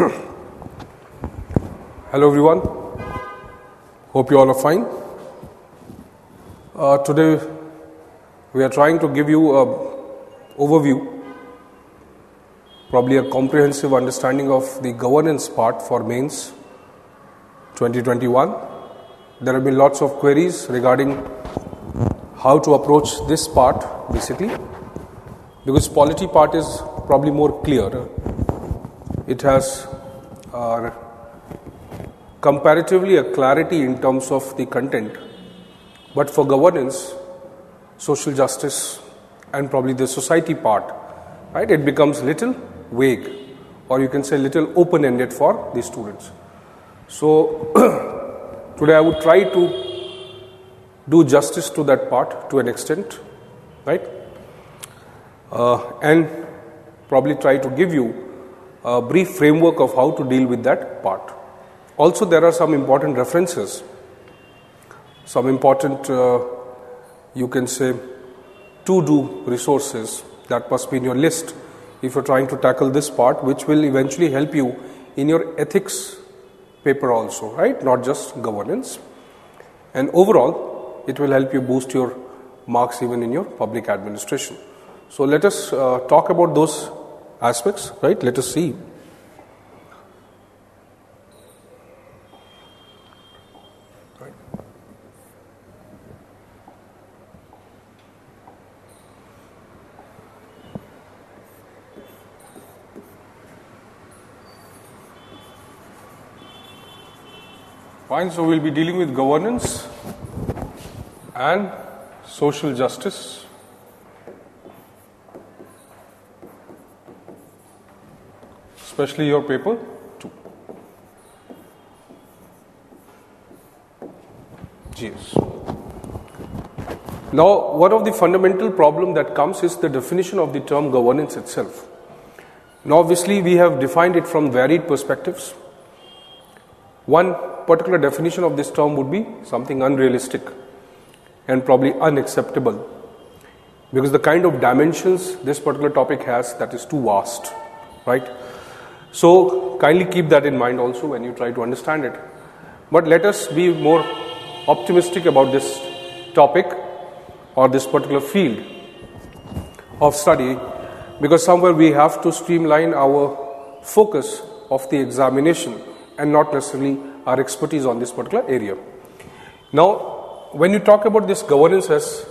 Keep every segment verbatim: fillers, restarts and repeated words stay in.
Hello everyone, hope you all are fine. Uh, today we are trying to give you an overview, probably a comprehensive understanding of the governance part for mains twenty twenty-one. There have been lots of queries regarding how to approach this part basically, because polity part is probably more clear. It has uh, comparatively a clarity in terms of the content, but for governance, social justice and probably the society part, right, it becomes little vague, or you can say little open-ended for the students. So today I would try to do justice to that part to an extent, right, uh, and probably try to give you a brief framework of how to deal with that part. Also, there are some important references, some important, uh, you can say, to-do resources that must be in your list if you're trying to tackle this part, which will eventually help you in your ethics paper also, right, not just governance. And overall, it will help you boost your marks even in your public administration. So let us uh, talk about those aspects, right? Let us see. Right. Fine, so we'll be dealing with governance and social justice. Especially your paper two. G S. Now, one of the fundamental problem that comes is the definition of the term governance itself. Now, obviously, we have defined it from varied perspectives. One particular definition of this term would be something unrealistic and probably unacceptable, because the kind of dimensions this particular topic has, that is too vast, right? So kindly keep that in mind also when you try to understand it. But let us be more optimistic about this topic or this particular field of study, because somewhere we have to streamline our focus of the examination and not necessarily our expertise on this particular area. Now, when you talk about this governance as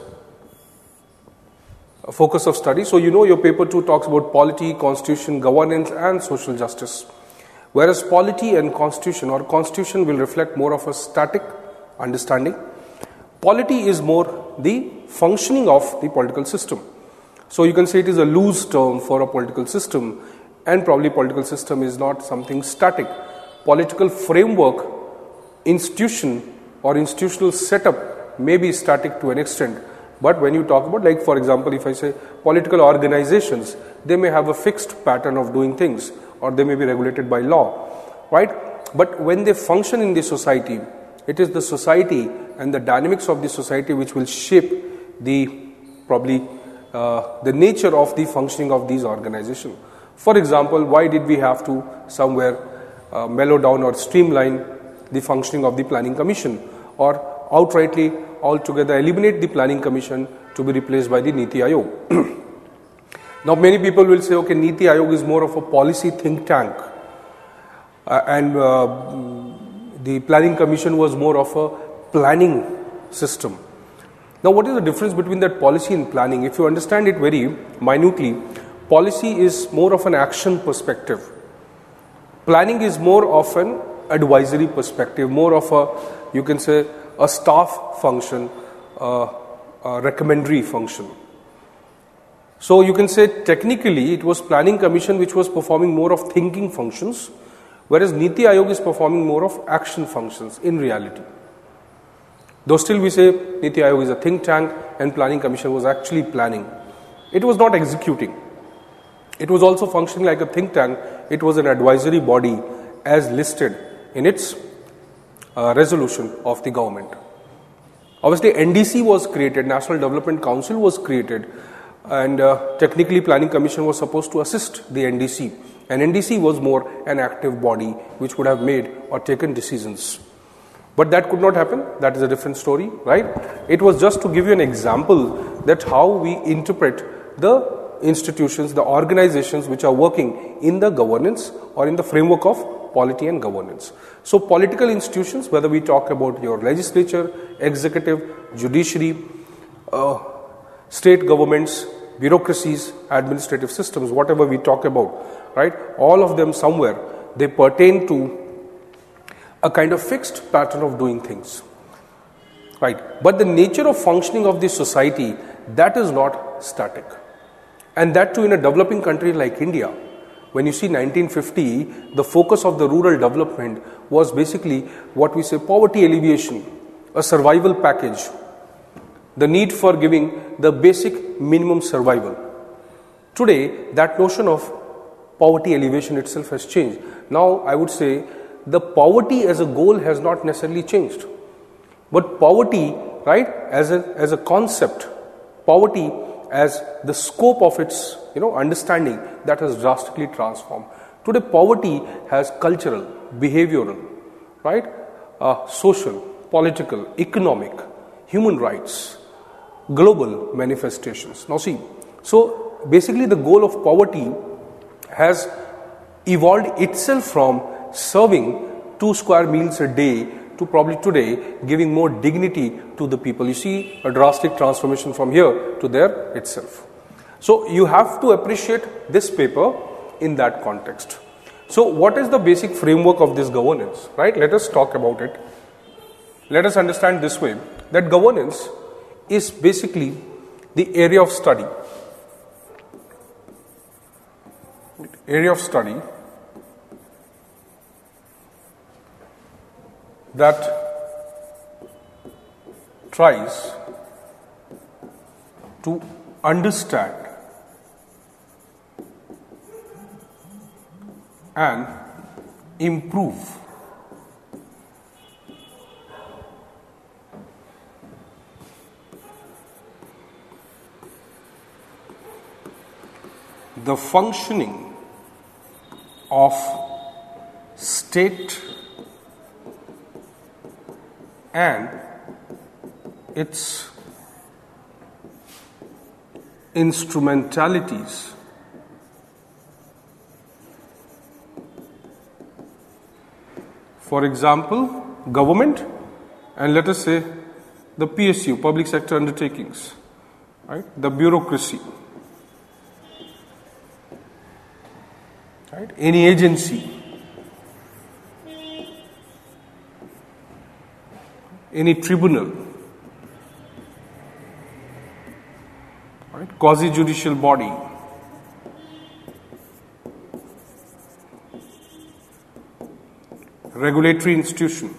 a focus of study, so you know your paper two talks about polity, constitution, governance and social justice, whereas polity and constitution or constitution will reflect more of a static understanding. Polity is more the functioning of the political system. So you can say it is a loose term for a political system, and probably political system is not something static. Political framework, institution or institutional setup may be static to an extent. But when you talk about, like for example, if I say political organizations, they may have a fixed pattern of doing things, or they may be regulated by law, right? But when they function in the society, it is the society and the dynamics of the society which will shape the probably uh, the nature of the functioning of these organizations. For example, why did we have to somewhere uh, mellow down or streamline the functioning of the Planning Commission, or outrightly altogether eliminate the Planning Commission to be replaced by the Niti Aayog? Now many people will say, okay, Niti Aayog is more of a policy think tank, uh, and uh, the Planning Commission was more of a planning system. Now what is the difference between that policy and planning? If you understand it very minutely, policy is more of an action perspective. Planning is more of an advisory perspective, more of a, you can say, a staff function, uh, a recommendatory function. So you can say technically it was Planning Commission which was performing more of thinking functions, whereas Niti Aayog is performing more of action functions in reality. Though still we say Niti Aayog is a think tank and Planning Commission was actually planning. It was not executing. It was also functioning like a think tank. It was an advisory body as listed in its Uh, resolution of the government. Obviously, N D C was created, National Development Council was created, and uh, technically Planning Commission was supposed to assist the N D C and N D C was more an active body which would have made or taken decisions. But that could not happen. That is a different story, right? It was just to give you an example that how we interpret the institutions, the organizations which are working in the governance or in the framework of polity and governance. So political institutions, whether we talk about your legislature, executive, judiciary, uh, state governments, bureaucracies, administrative systems, whatever we talk about, right? All of them somewhere, they pertain to a kind of fixed pattern of doing things, right? But the nature of functioning of this society, that is not static. And that too in a developing country like India. When you see nineteen fifty, the focus of the rural development was basically what we say poverty alleviation, a survival package, the need for giving the basic minimum survival. Today, that notion of poverty alleviation itself has changed. Now, I would say the poverty as a goal has not necessarily changed. But poverty, right, as a, as a concept, poverty as the scope of its, you know, understanding, that has drastically transformed. Today, poverty has cultural, behavioral, right, uh, social, political, economic, human rights, global manifestations. Now see, so basically the goal of poverty has evolved itself from serving two square meals a day to probably today giving more dignity to the people. You see a drastic transformation from here to there itself. So you have to appreciate this paper in that context. So what is the basic framework of this governance, right? Let us talk about it. Let us understand this way, that governance is basically the area of study, area of study that tries to understand and improve the functioning of state and its instrumentalities for example government and let us say the P S U, public sector undertakings, right, the bureaucracy, right, any agency, any tribunal, right, quasi-judicial body, regulatory institution,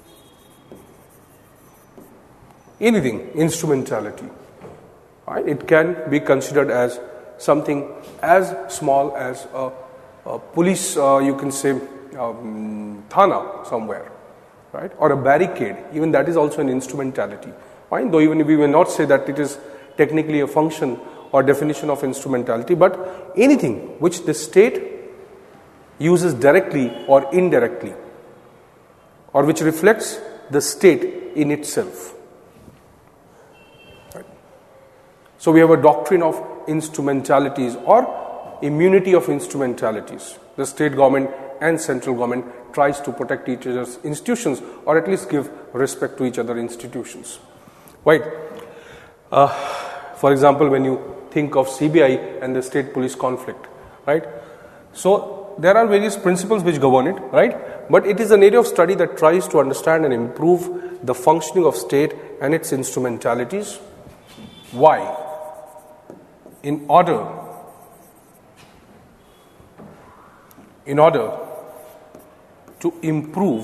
anything, instrumentality, right? It can be considered as something as small as a, a police, uh, you can say, um, thana somewhere, right, or a barricade. Even that is also an instrumentality. Fine, though even we will not say that it is technically a function or definition of instrumentality, but anything which the state uses directly or indirectly, or which reflects the state in itself. Right. So we have a doctrine of instrumentalities or immunity of instrumentalities. The state government and central government tries to protect each other's institutions or at least give respect to each other's institutions. Right. Uh, for example, when you think of C B I and the state police conflict, right? So there are various principles which govern it, right? But it is an area of study that tries to understand and improve the functioning of state and its instrumentalities. Why? In order, in order to improve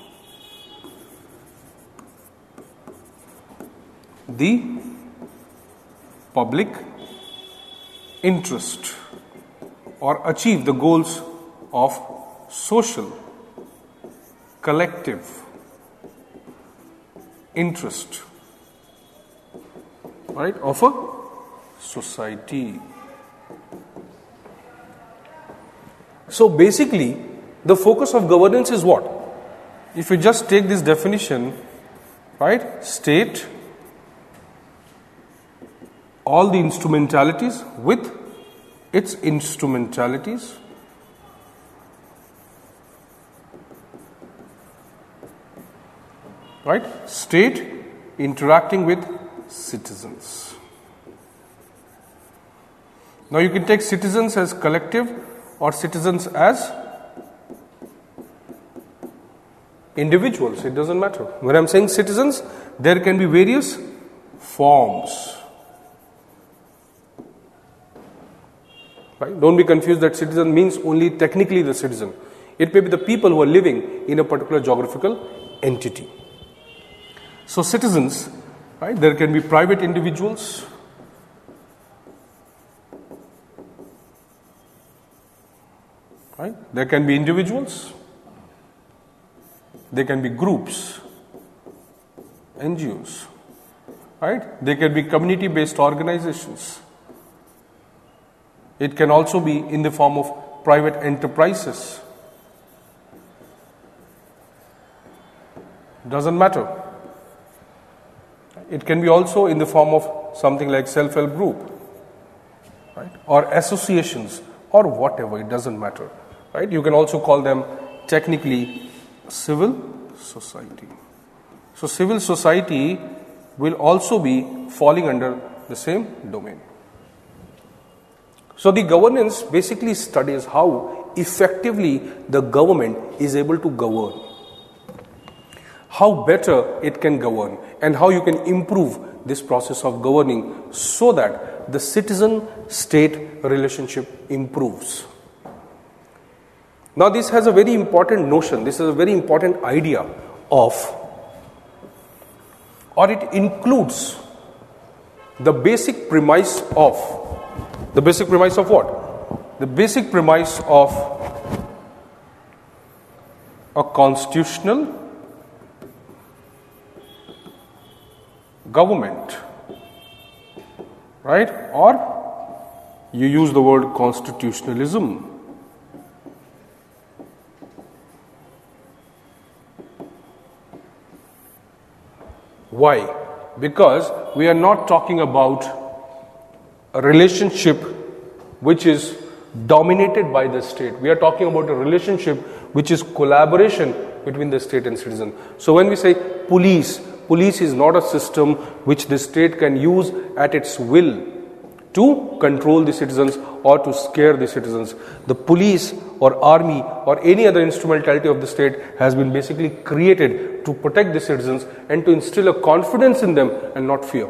the public interest or achieve the goals of social, collective interest, right, of a society. So basically, the focus of governance is what? If you just take this definition, right? State, all the instrumentalities with its instrumentalities, right? State interacting with citizens. Now you can take citizens as collective or citizens as individuals, it doesn't matter. When I am saying citizens, there can be various forms. Right? Don't be confused that citizen means only technically the citizen. It may be the people who are living in a particular geographical entity. So citizens, right, there can be private individuals, right? There can be individuals, there can be groups, N G Os, right? There can be community-based organizations. It can also be in the form of private enterprises. Doesn't matter. It can be also in the form of something like self-help group, right? Or associations or whatever, it doesn't matter, right? You can also call them technically civil society. So civil society will also be falling under the same domain. So the governance basically studies how effectively the government is able to govern, how better it can govern, and how you can improve this process of governing so that the citizen-state relationship improves. Now this has a very important notion, this is a very important idea of, or it includes the basic premise of, the basic premise of what? The basic premise of a constitutional government, right? Or you use the word constitutionalism. Why? Because we are not talking about a relationship which is dominated by the state. We are talking about a relationship which is collaboration between the state and citizen. So when we say police, police is not a system which the state can use at its will to control the citizens or to scare the citizens. The police or army or any other instrumentality of the state has been basically created to protect the citizens and to instill a confidence in them and not fear.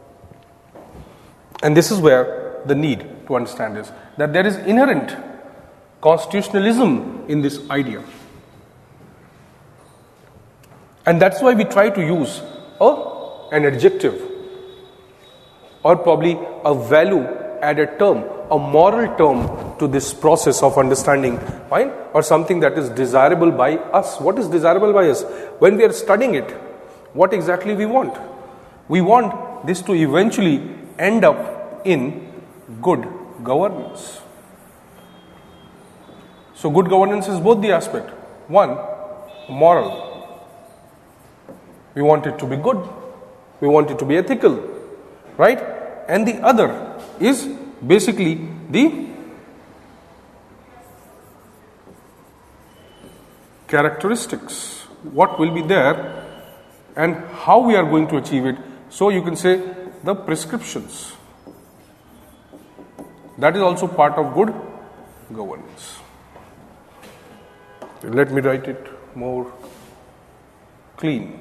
And this is where the need to understand is that there is inherent constitutionalism in this idea. And that's why we try to use a, an adjective or probably a value added term, a moral term to this process of understanding, fine, or something that is desirable by us. What is desirable by us? When we are studying it, what exactly we want? We want this to eventually end up in good governance. So good governance is both the aspect. One, moral. We want it to be good. We want it to be ethical, right? And the other is basically the characteristics. What will be there and how we are going to achieve it. So you can say the prescriptions. That is also part of good governance. Let me write it more clean.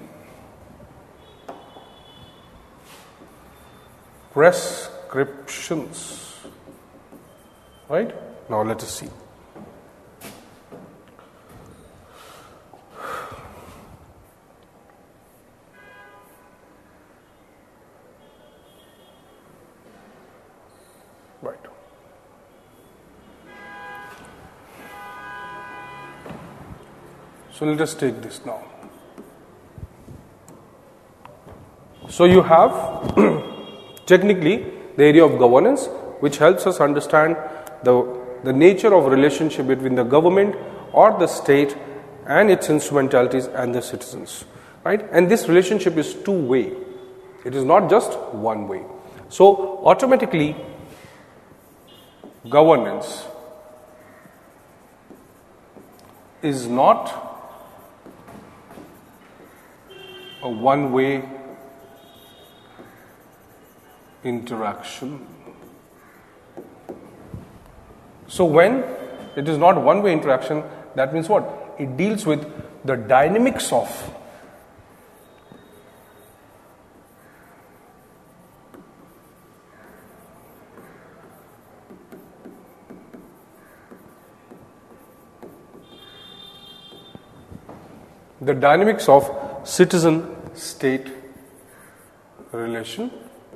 Prescriptions. Right? Now let us see. Right. So let us take this now. So you have technically the area of governance, which helps us understand the, the nature of relationship between the government or the state and its instrumentalities and the citizens, right? And this relationship is two-way. It is not just one way. So automatically, governance is not a one-way interaction. So when it is not one-way interaction, that means what? It deals with the dynamics of the dynamics of citizen-state relationship.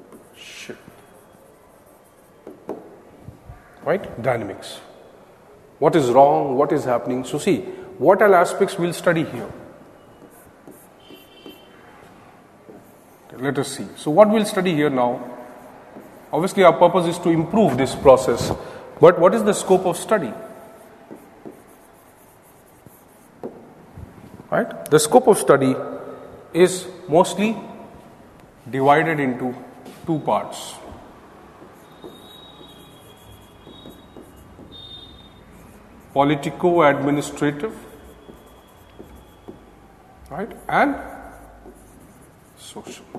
Right? Dynamics. What is wrong? What is happening? So see, what all aspects we'll study here. Let us see. So what we'll study here now, obviously our purpose is to improve this process. But what is the scope of study? Right? The scope of study is mostly divided into two parts. Politico-administrative, right, and social.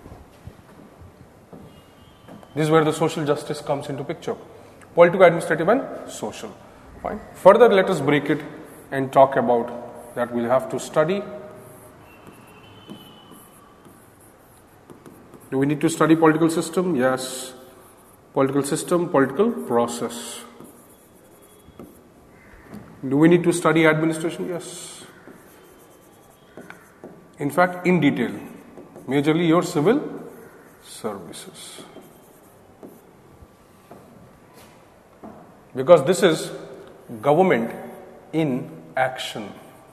This is where the social justice comes into picture. Politico-administrative and social. Fine. Further, let us break it and talk about that we'll have to study. Do we need to study political system? Yes. Political system, political process. Do we need to study administration? Yes. In fact, in detail, majorly your civil services. Because this is government in action.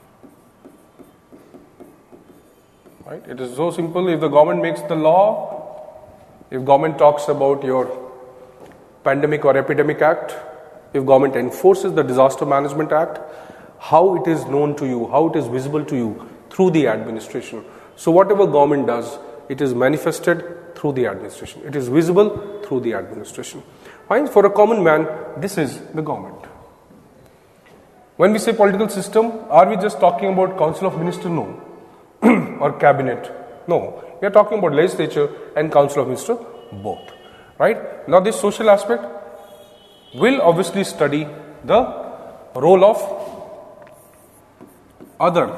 Right? It is so simple. If the government makes the law, if government talks about your Pandemic or Epidemic Act, if government enforces the Disaster Management Act, how it is known to you, how it is visible to you through the administration. So whatever government does, it is manifested through the administration. It is visible through the administration. Fine. For a common man, this is the government. When we say political system, are we just talking about Council of Ministers? No. Or cabinet? No. We are talking about legislature and Council of Ministers, both. Right? Now this social aspect will obviously study the role of other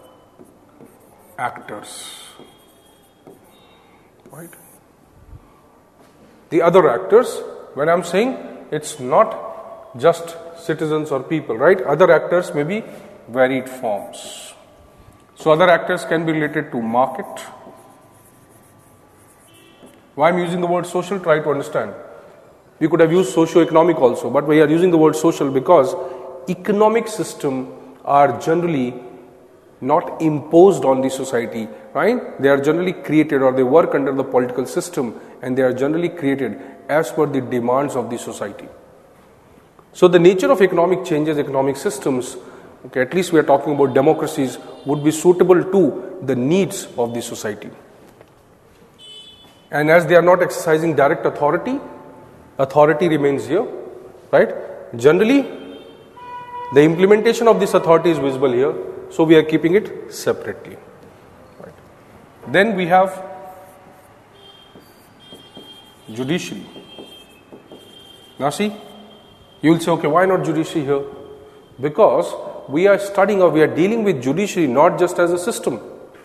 actors. Right? The other actors, when I am saying, it's not just citizens or people, right? Other actors may be varied forms. So other actors can be related to market. Why I am using the word social? Try to understand. We could have used socio-economic also, but we are using the word social because economic systems are generally not imposed on the society, right? They are generally created, or they work under the political system, and they are generally created as per the demands of the society. So the nature of economic changes, economic systems, okay, at least we are talking about democracies, would be suitable to the needs of the society. And as they are not exercising direct authority, authority remains here, right? Generally, the implementation of this authority is visible here, so we are keeping it separately. Right. Then we have judiciary. Now see, you will say, okay, why not judiciary here? Because we are studying or we are dealing with judiciary not just as a system,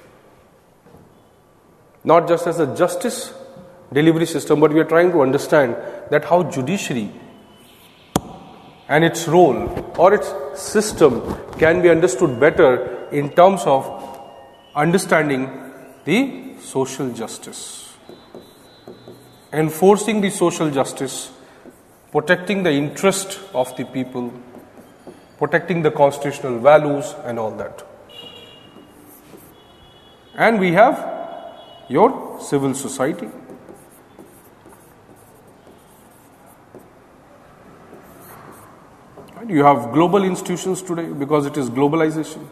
not just as a justice delivery system, but we are trying to understand that how judiciary and its role or its system can be understood better in terms of understanding the social justice, enforcing the social justice, protecting the interest of the people, protecting the constitutional values and all that. And we have your civil society. Right? You have global institutions today because it is globalization.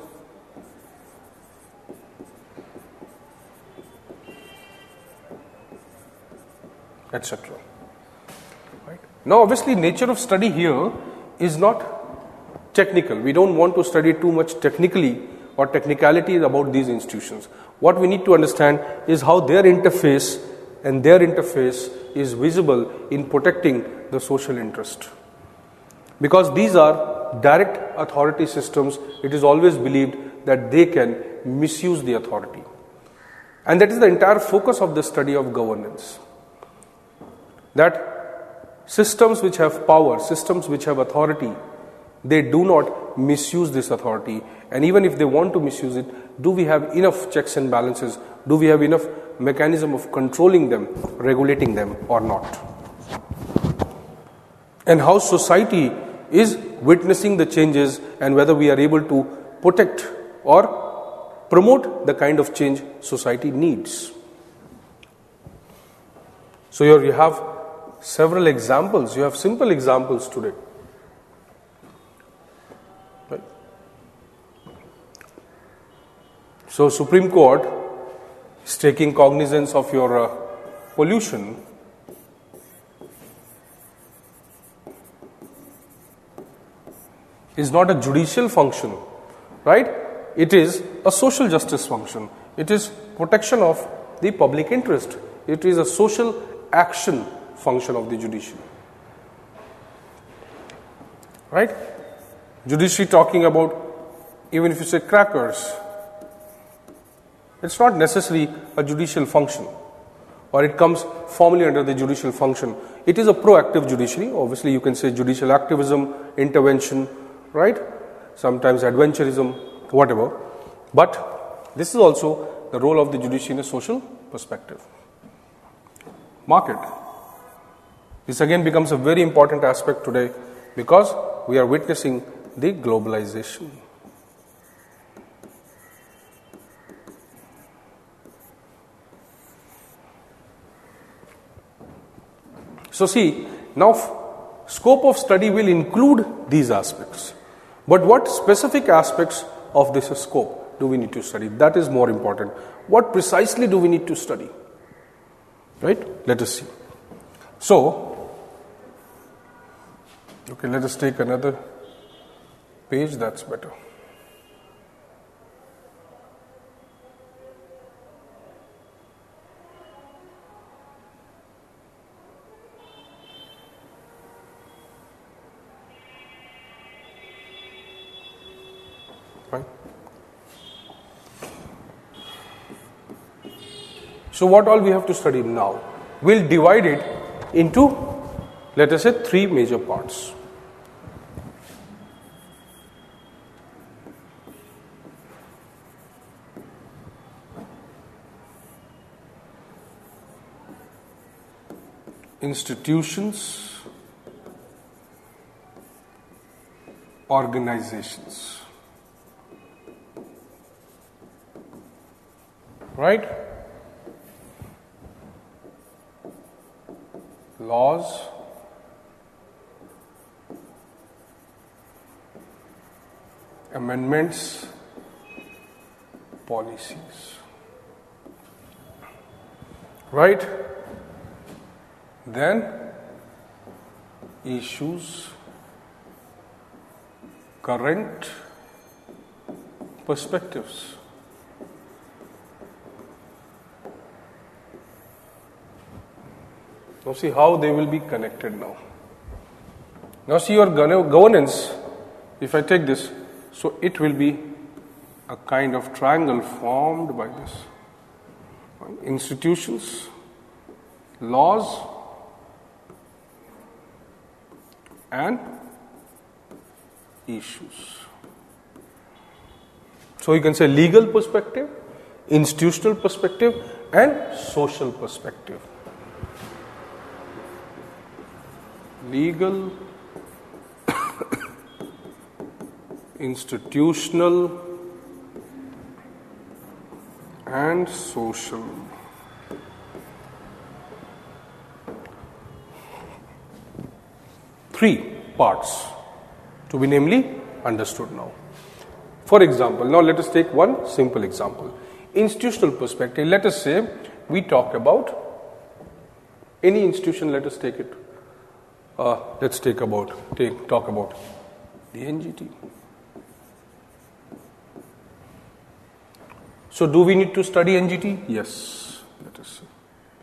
Etc. Right? Now, obviously, nature of study here is not technical. We don't want to study too much technically or technicalities about these institutions. What we need to understand is how their interface and their interface is visible in protecting the social interest. Because these are direct authority systems, it is always believed that they can misuse the authority. And that is the entire focus of the study of governance. That systems which have power, systems which have authority, they do not misuse this authority. And even if they want to misuse it, do we have enough checks and balances? Do we have enough mechanism of controlling them, regulating them or not? And how society is witnessing the changes and whether we are able to protect or promote the kind of change society needs. So here you have several examples. You have simple examples today. Right? So Supreme Court is taking cognizance of your uh, pollution. Is not a judicial function, right? It is a social justice function. It is protection of the public interest. It is a social action function of the judiciary. Right? Judiciary talking about, even if you say crackers, it's not necessarily a judicial function, or it comes formally under the judicial function. It is a proactive judiciary. Obviously, you can say judicial activism, intervention, right? Sometimes adventurism, whatever. But this is also the role of the judiciary in a social perspective. Market. This again becomes a very important aspect today because we are witnessing the globalization. So see, now scope of study will include these aspects. But what specific aspects of this scope do we need to study? That is more important. What precisely do we need to study? Right? Let us see. So, okay, let us take another page, that's better. Right. So what all we have to study now? We'll divide it into, let us say, three major parts. Institutions, organizations. Right? Laws, amendments, policies. Right? Then issues, current perspectives. Now see how they will be connected now. Now see your governance, if I take this, so it will be a kind of triangle formed by this. Institutions, laws, and issues. So you can say legal perspective, institutional perspective, and social perspective. Legal, institutional, and social. Three parts to be namely understood now. For example, now let us take one simple example. Institutional perspective, let us say we talk about any institution, let us take it. Uh, let's take about, take, talk about the N G T. So do we need to study N G T? Yes, let us see.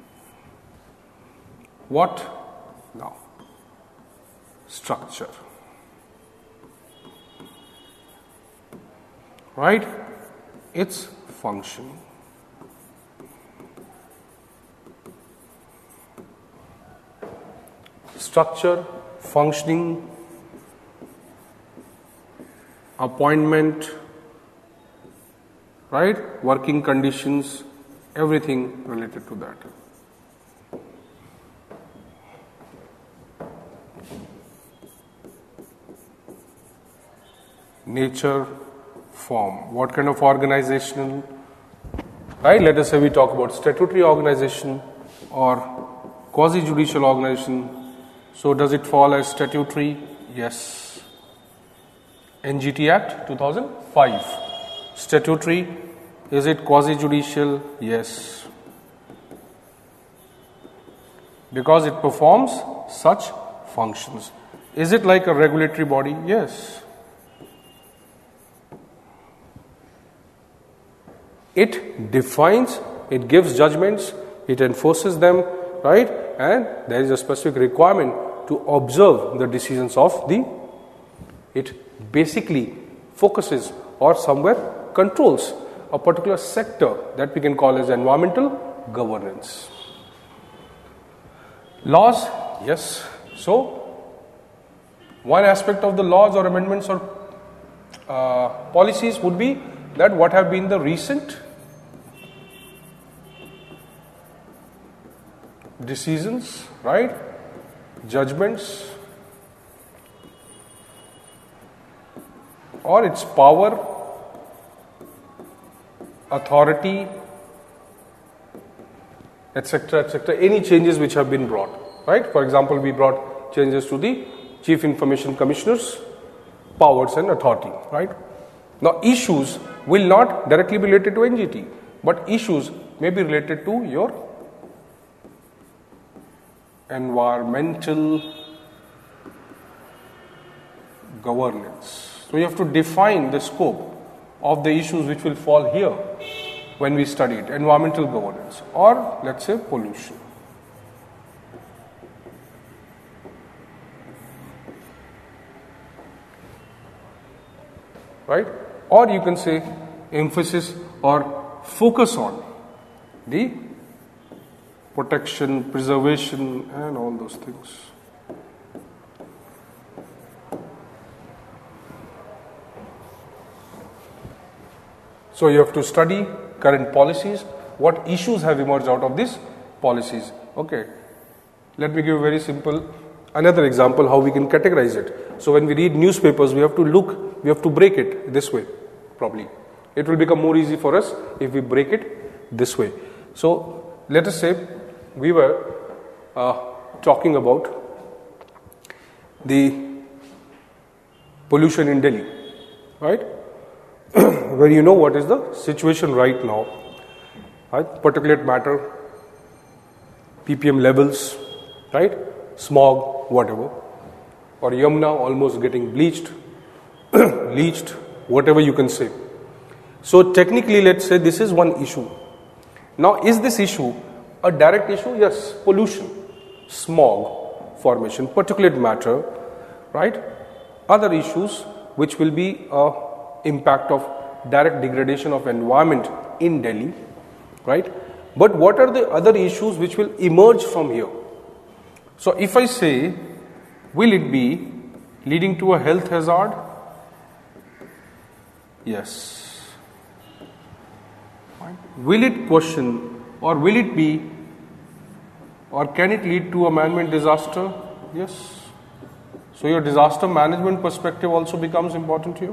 What? Now, structure. Right? Its function. Structure, functioning, appointment, right? Working conditions, everything related to that. Nature, form. What kind of organizational, right? Let us say we talk about statutory organization or quasi-judicial organization. So does it fall as statutory? Yes. N G T Act two thousand five. Statutory. Is it quasi-judicial? Yes. Because it performs such functions. Is it like a regulatory body? Yes. It defines, it gives judgments, it enforces them, right? And there is a specific requirement to observe the decisions of the, it basically focuses or somewhere controls a particular sector that we can call as environmental governance. Laws, yes. So, one aspect of the laws or amendments or uh, policies would be that what have been the recent decisions, right? Judgments, or its power, authority, et cetera, et cetera. Any changes which have been brought, right? For example, we brought changes to the Chief Information Commissioner's powers and authority, right? Now, issues will not directly be related to N G T, but issues may be related to your environmental governance. So you have to define the scope of the issues which will fall here when we study it, environmental governance or let's say pollution. Right? Or you can say emphasis or focus on the protection, preservation and all those things. So you have to study current policies, what issues have emerged out of these policies. Okay, let me give a very simple another example how we can categorize it. So when we read newspapers, we have to look, we have to break it this way probably. It will become more easy for us if we break it this way. So let us say we were uh, talking about the pollution in Delhi, right? Where you know what is the situation right now, right? Particulate matter, P P M levels, right? Smog, whatever, or Yamuna almost getting bleached, leached, whatever you can say. So technically, let's say this is one issue. Now, is this issue a direct issue? Yes, pollution, smog formation, particulate matter, right? Other issues which will be a impact of direct degradation of environment in Delhi, right? But what are the other issues which will emerge from here? So if I say, will it be leading to a health hazard? Yes. Right. Will it question or will it be or can it lead to a man-made disaster? Yes. So your disaster management perspective also becomes important here.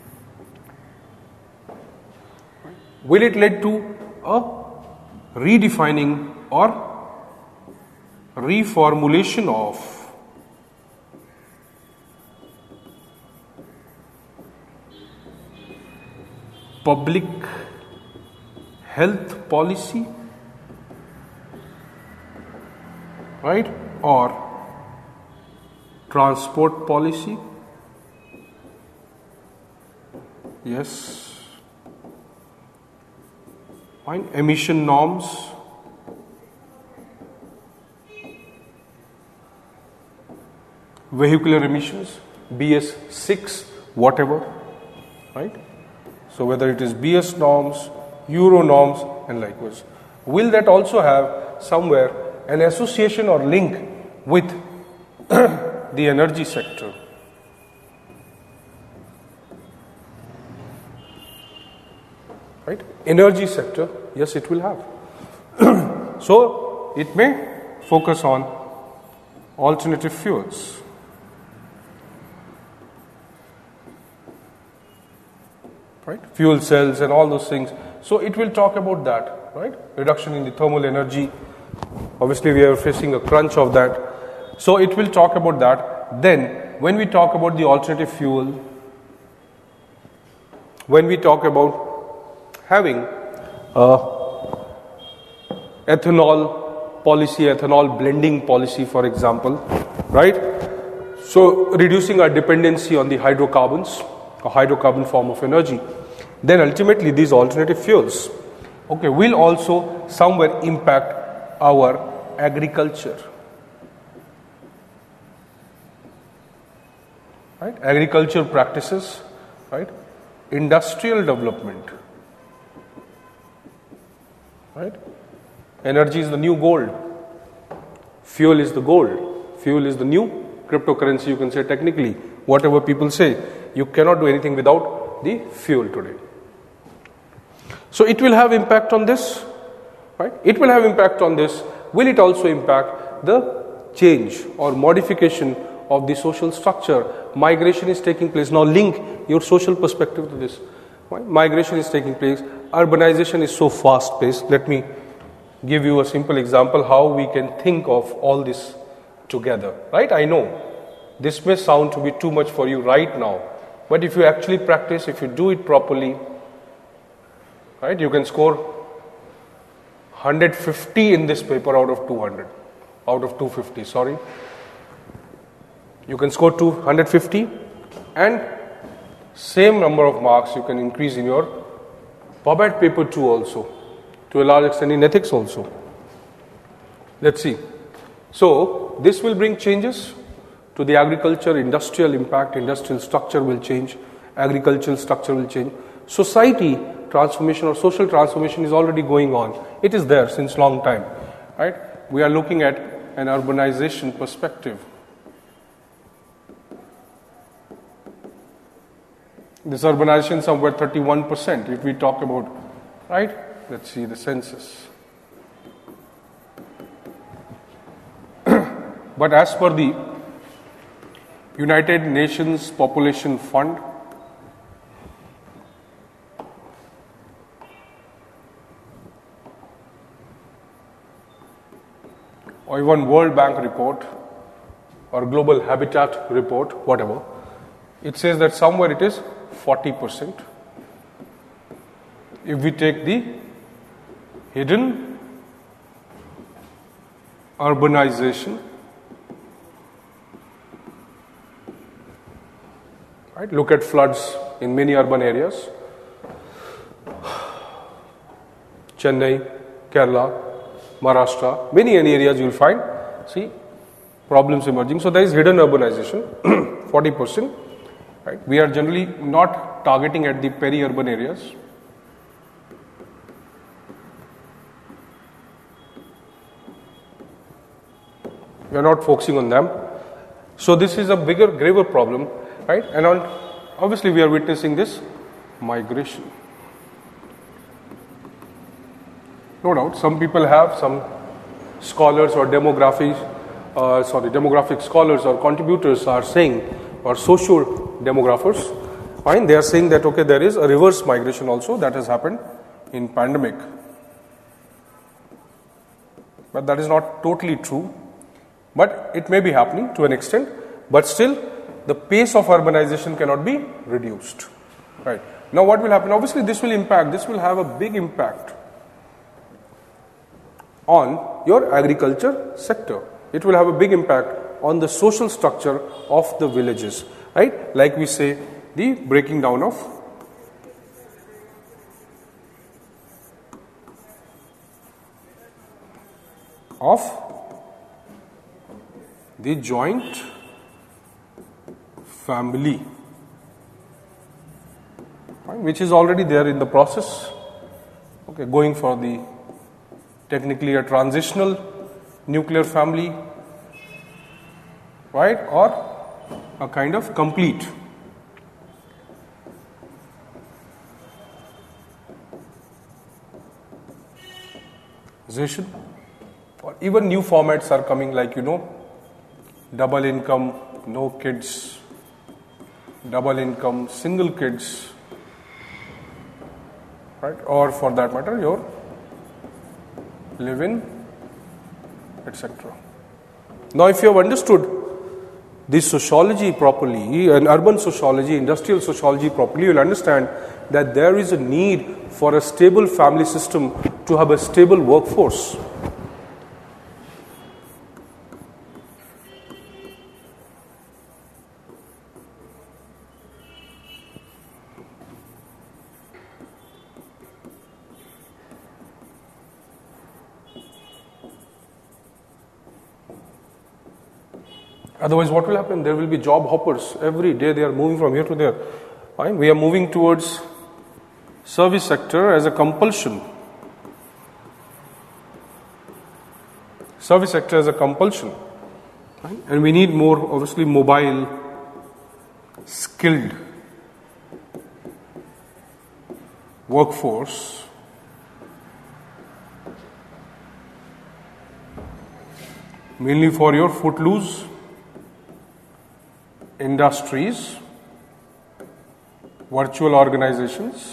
Will it lead to a redefining or reformulation of public health policy, right, or transport policy. Yes. Fine. Emission norms. Vehicular emissions, B S six, whatever, right? So whether it is B S norms, Euro norms, and likewise. Will that also have somewhere an association or link with the energy sector? Right? Energy sector, yes, it will have. So it may focus on alternative fuels. Right? Fuel cells and all those things. So it will talk about that, right? Reduction in the thermal energy. Obviously, we are facing a crunch of that. So it will talk about that. Then, when we talk about the alternative fuel, when we talk about having uh, ethanol policy, ethanol blending policy, for example, right? So reducing our dependency on the hydrocarbons, a hydrocarbon form of energy. Then ultimately these alternative fuels, okay, will also somewhere impact our agriculture. Right? Agriculture practices, right? Industrial development. Right? Energy is the new gold. Fuel is the gold. Fuel is the new cryptocurrency, you can say technically. Whatever people say, you cannot do anything without the fuel today. So it will have impact on this, right? It will have impact on this. Will it also impact the change or modification of the social structure? Migration is taking place. Now link your social perspective to this. Right? Migration is taking place. Urbanization is so fast paced. Let me give you a simple example how we can think of all this together. Right? I know this may sound to be too much for you right now, but if you actually practice, if you do it properly, right, you can score one hundred fifty in this paper out of two hundred, out of two hundred fifty, sorry. You can score two hundred fifty and same number of marks you can increase in your PubAt paper two also, to a large extent in ethics also. Let's see. So this will bring changes to the agriculture, industrial impact, industrial structure will change, agricultural structure will change. Society transformation or social transformation is already going on. It is there since long time, right? We are looking at an urbanization perspective. This urbanization somewhere thirty-one percent if we talk about, right? Let's see the census. But as per the United Nations Population Fund, or even World Bank report or Global Habitat report, whatever, it says that somewhere it is forty percent. If we take the hidden urbanization, right? Look at floods in many urban areas. Chennai, Kerala, Maharashtra, many areas you will find, see, problems emerging. So there is hidden urbanization, forty percent. Right? We are generally not targeting at the peri-urban areas. We are not focusing on them. So this is a bigger, graver problem, right? And on, obviously we are witnessing this migration. No doubt, some people have, some scholars or demography, uh, sorry, demographic scholars or contributors are saying, or social demographers, fine, they are saying that, okay, there is a reverse migration also that has happened in pandemic. But that is not totally true. But it may be happening to an extent, but still the pace of urbanization cannot be reduced. Right. Now what will happen? Obviously this will impact, this will have a big impact on your agriculture sector. It will have a big impact on the social structure of the villages, right? Like we say, the breaking down of of the joint family, right, which is already there in the process, okay, going for the technically a transitional nuclear family, right, or a kind of complete or even new formats are coming, like, you know, double income, no kids, double income, single kids, right, or for that matter your live-in, et cetera. Now if you have understood this sociology properly, and urban sociology, industrial sociology properly, you will understand that there is a need for a stable family system to have a stable workforce. Otherwise, what will happen? There will be job hoppers. Every day they are moving from here to there. Fine. We are moving towards service sector as a compulsion. Service sector as a compulsion. Right? And we need more, obviously, mobile, skilled workforce. Mainly for your footloose industries, virtual organizations,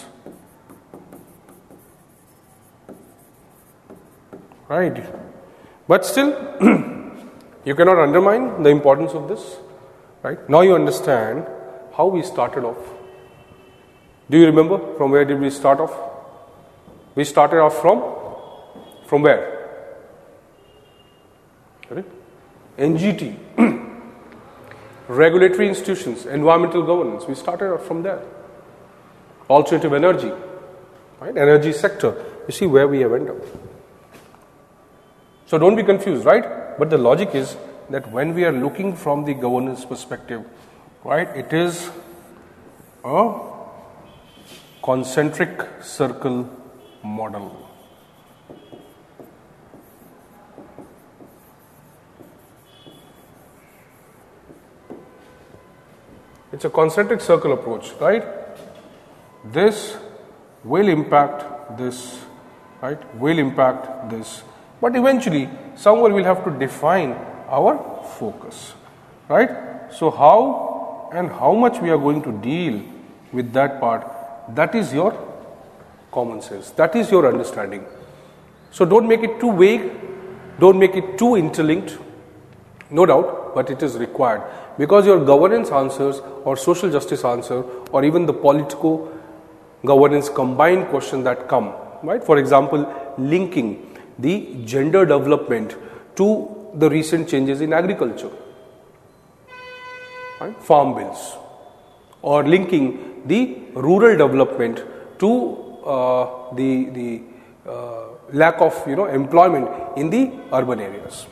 right? But still, you cannot undermine the importance of this, right? Now you understand how we started off. Do you remember from where did we start off? We started off from, from where? Correct? N G T. Regulatory institutions, environmental governance, we started out from there. Alternative energy, right? Energy sector, you see where we have ended up. So don't be confused, right? But the logic is that when we are looking from the governance perspective, right, it is a concentric circle model. It's a concentric circle approach, right? This will impact this, right? Will impact this. But eventually, someone will have to define our focus, right? So how and how much we are going to deal with that part, that is your common sense. That is your understanding. So don't make it too vague. Don't make it too interlinked. No doubt, but it is required. Because your governance answers or social justice answer or even the political governance combined question that come, right? For example, linking the gender development to the recent changes in agriculture, right? Farm bills, or linking the rural development to uh, the, the uh, lack of, you know, employment in the urban areas.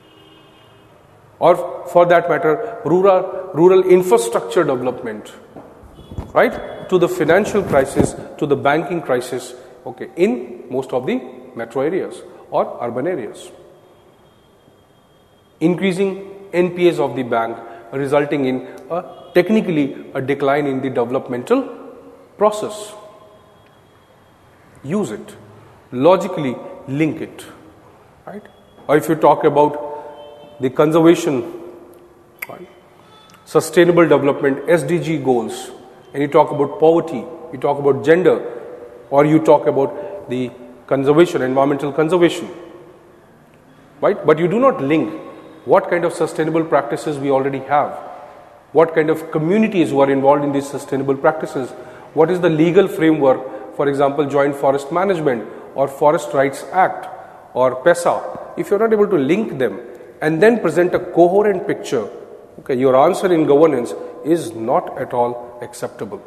Or for that matter, rural, rural infrastructure development, right, to the financial crisis, to the banking crisis, okay, in most of the metro areas or urban areas. Increasing N P As of the bank resulting in a technically a decline in the developmental process. Use it, logically link it, right? Or if you talk about the conservation, right, sustainable development, S D G goals, and you talk about poverty, you talk about gender, or you talk about the conservation, environmental conservation, right? But you do not link what kind of sustainable practices we already have, what kind of communities who are involved in these sustainable practices, What is the legal framework? For example, Joint Forest Management or Forest Rights Act or PESA. If you're not able to link them and then present a coherent picture, okay, your answer in governance is not at all acceptable.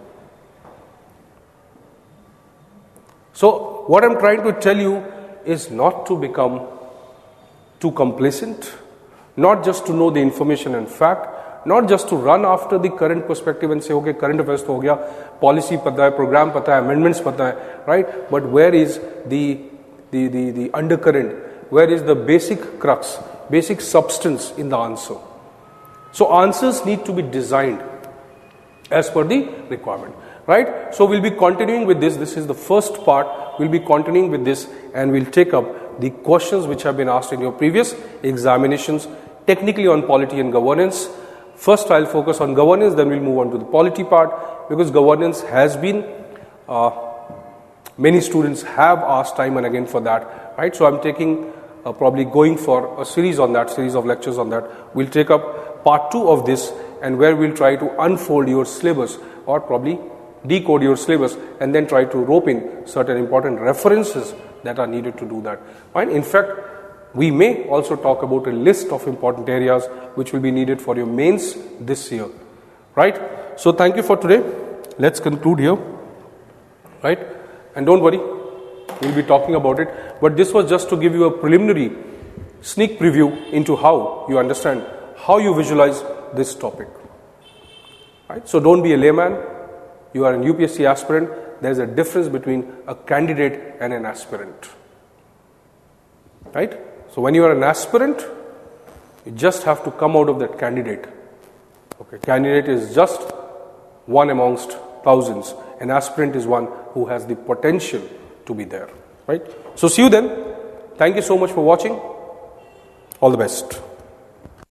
So what I'm trying to tell you is not to become too complacent, not just to know the information and fact, not just to run after the current perspective and say, okay, current affairs to ho gaya, policy pata hai, program pata hai, amendments pata hai, right? But where is the, the, the, the undercurrent? Where is the basic crux, basic substance in the answer? So answers need to be designed as per the requirement, right? So we'll be continuing with this. This is the first part. We'll be continuing with this and we'll take up the questions which have been asked in your previous examinations, technically on polity and governance. First I'll focus on governance, then we'll move on to the polity part, because governance has been, uh, many students have asked time and again for that, right? So I'm taking, uh, probably going for a series on that, series of lectures on that. We'll take up part two of this, and where we'll try to unfold your syllabus or probably decode your syllabus and then try to rope in certain important references that are needed to do that. Fine. In fact, we may also talk about a list of important areas which will be needed for your mains this year, right? So thank you for today. Let's conclude here, right? And don't worry, we'll be talking about it, but this was just to give you a preliminary sneak preview into how you understand, how you visualize this topic, right? So don't be a layman. You are an U P S C aspirant. There's a difference between a candidate and an aspirant, right? So when you are an aspirant, you just have to come out of that candidate. Okay, candidate is just one amongst thousands. An aspirant is one who has the potential to be there, right? So see you then. Thank you so much for watching. All the best.